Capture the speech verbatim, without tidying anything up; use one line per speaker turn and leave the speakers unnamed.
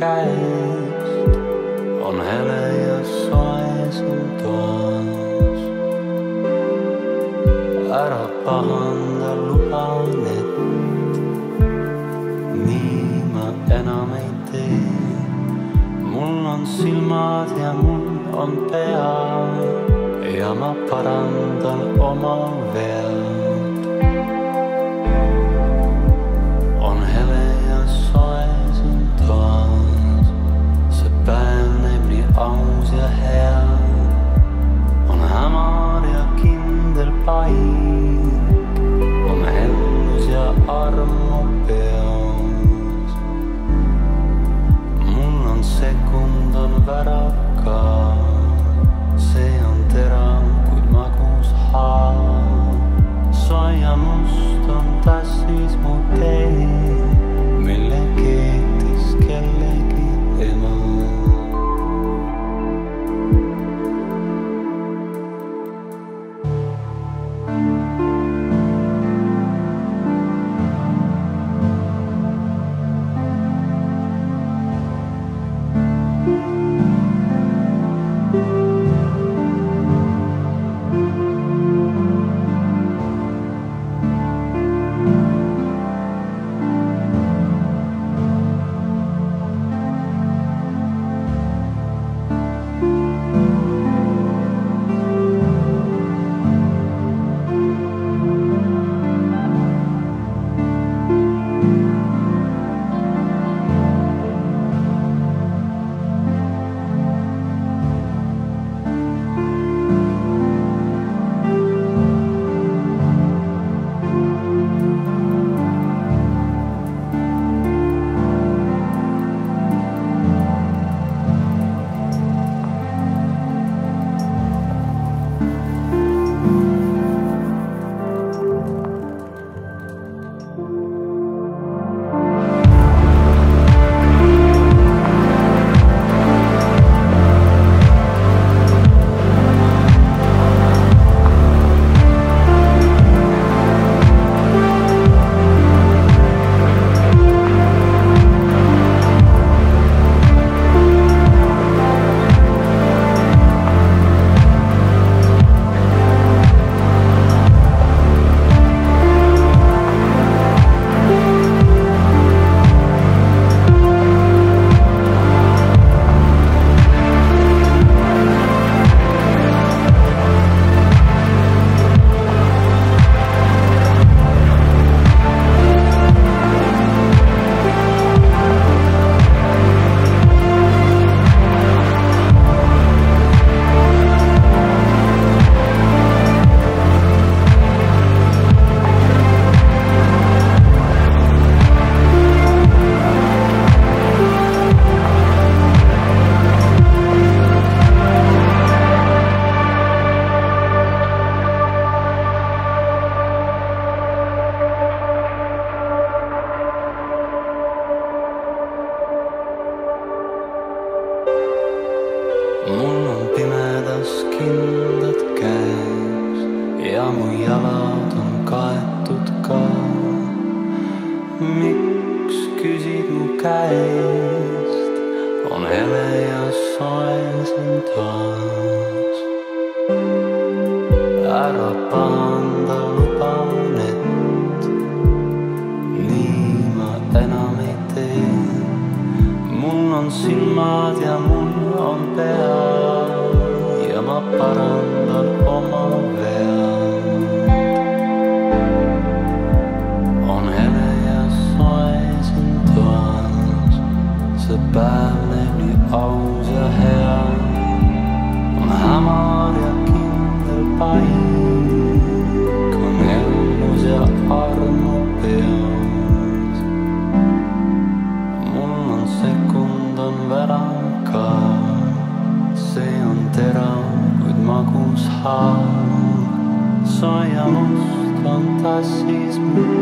käest on hele ja soe siin toas. Ära pahanda, luban, et nii ma enam ei tee. Mul on silmad ja mul on pea ja ma parandan oma vead. On hele ja soe siin toas, see päev näib nii aus ja hea. On hämar ja kindel paik, on hellus ja armu peos. Mul on sekund, on väraka, see on terav, kuid magus haab. Soe ja must on tassis mu tee, mille keetis kellegi ema. Mul on pimedas kindad käes ja mu jalad on kaetud ka. Miks küsid mu käest, on hele ja soe siin toas. Ära pahanda, luban, et nii ma enam ei tee. Mul on silmad ja mul on pea ja ma parandan oma vead. On hele ja soe siin toas, see päev näib nii aus ja hea. On hämar ja kindel paik, on hellus ja armu peos. Mul on sekund, on väraka, see on terav, kuid magus haab. Soe ja must on tassis mu